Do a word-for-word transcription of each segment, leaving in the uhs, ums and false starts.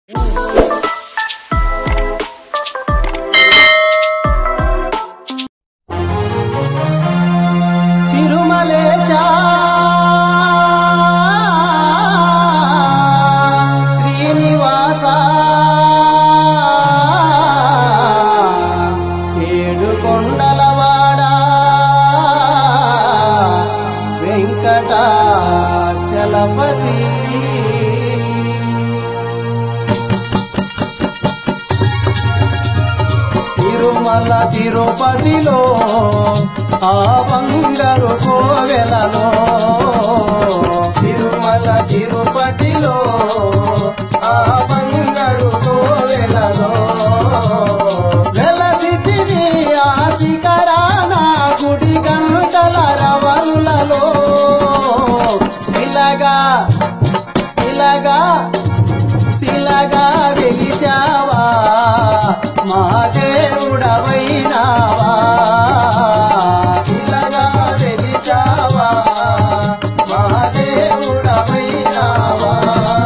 తిరుమల తిరుపతిలో ఆ బంగారు కోవెలలో తిరుమల తిరుపతిలో ఆ బంగారు కోవెలలో వెలసితివి ఆ శిఖరాన గుడి గంటల రవరులలో శిలగా శిలగా శిలగా వెలిశావా మా దేవుడవైనావా శిలగా వెలిశావా మా దేవుడవైనావా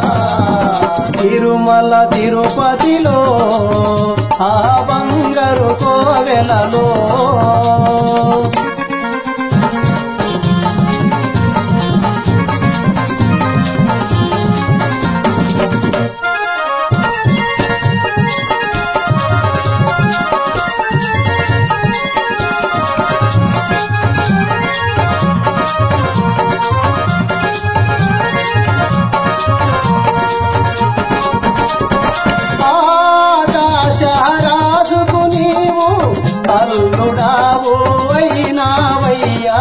తిరుమల తిరుపతిలో ఆ బంగారు కోవెలలో అల్లుడావో అయినావయ్యా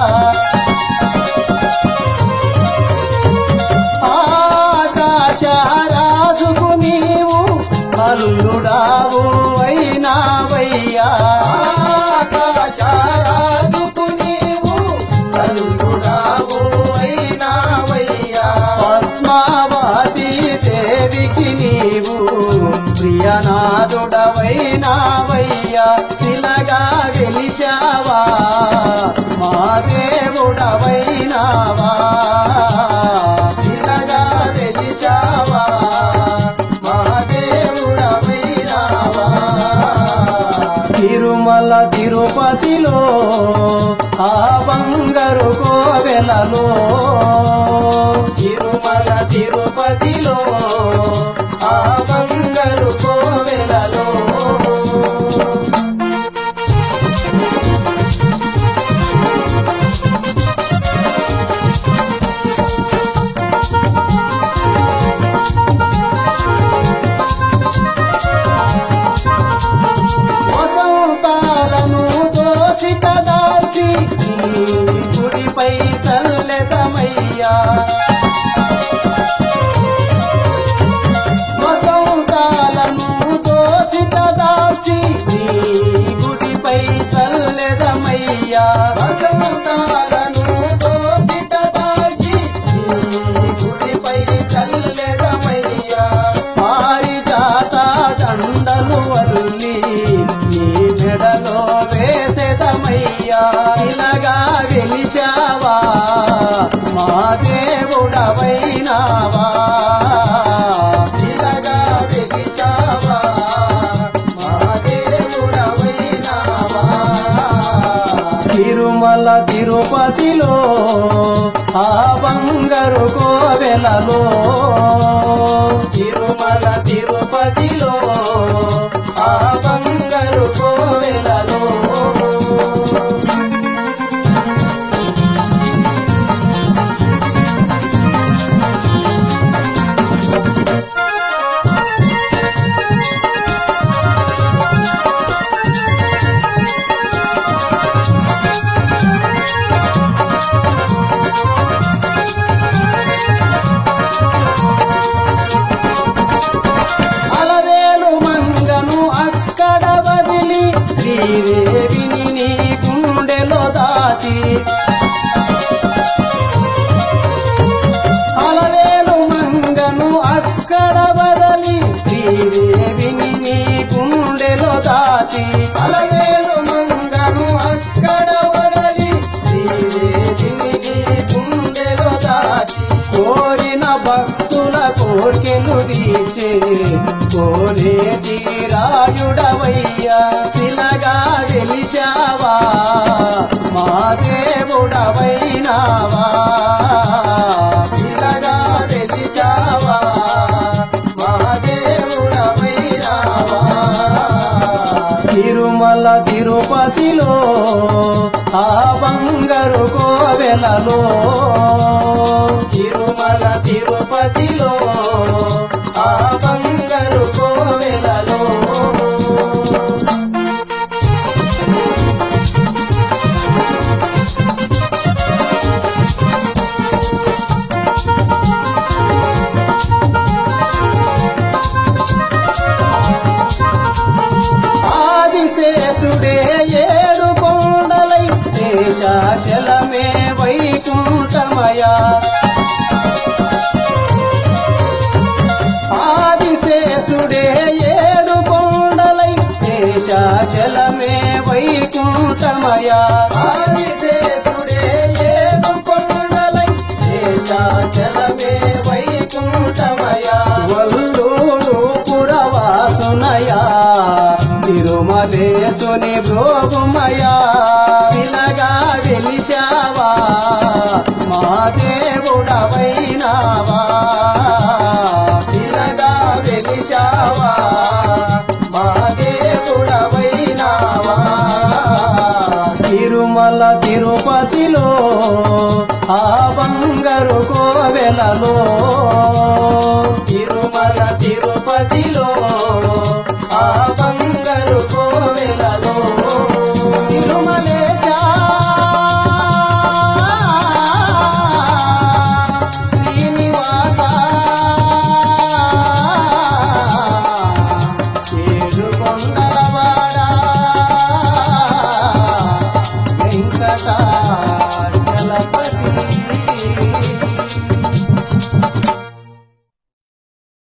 ఆకాశరాజుకు నీవు అల్లుడావో అయినావయ్యా ఆకాశరాజుకు నీవు అల్లుడావో అయినావయ్యా పద్మావతి దేవికి నీవు ప్రియనాథుడవైనావయ్యా శిలగా వెలిశావా మా దేవుడవైనావా శిలగా వెలిశావా మా దేవుడవైనావా తిరుమల తిరుపతిలో ఆ బంగారు కోవెలలో తిరుమల తిరుపతిలో ఆ బంగారు కోవెలలో వసంతాలను దోసిట దాల్చి గుడిపై చల్లెదమయ్యా వసంతాలను దోసిట దాల్చి గుడిపై చల్లెదమయ్యా వసంతాలను దోసిట దాల్చి గుడిపై చల్లెదమయ్యా పారిజాత దండలు వల్లి నీ మెడలో వేసెదమయ్యా శిలగా వెలిశావా మా దేవుడవైనావా శిలగా వెలిశావా మా దేవుడవైనావా తిరుమల తిరుపతిలో ఆ బంగారు కోవెలలో తిరుమల తిరుపతిలో ఆ బంగారు కోవెలలో అలవేలు మంగ కోనేటి రాయుడవయ్యా శిలగా వెలిశావా మా దేవుడవైనావా శిలగా వెలిశావా మా దేవుడవైనావా తిరుమల తిరుపతిలో ఆ బంగారు కోవెలలో తిరుమల తిరుపతిలో ఆ బంగారు కోవెలలో ఆదిశేషుడే ఏడు కొండలై శేషాచలమే వైకుంఠమయా ఆదిశేషుడే ఏడు కొండలై శేషాచలమే వైకుంఠమయా ఆదిశేషుడే ఏడు కొండలై శేషాచలమే వైకుంఠమయా వల్లూరు పురవాసునయా తిరుమలేశుని భోగుమయా శిలగా వెలిశావా మా దేవుడవైనావా శిలగా వెలిశావా మా దేవుడవైనావా తిరుమల తిరుపతిలో ఆ బంగారు కోవెలలో తిరుమల తిరుపతిలో ఆ బంగారు కోవెలలో తిరుమలేశా శ్రీనివాస ఏడు కొండలవాడా వెంకట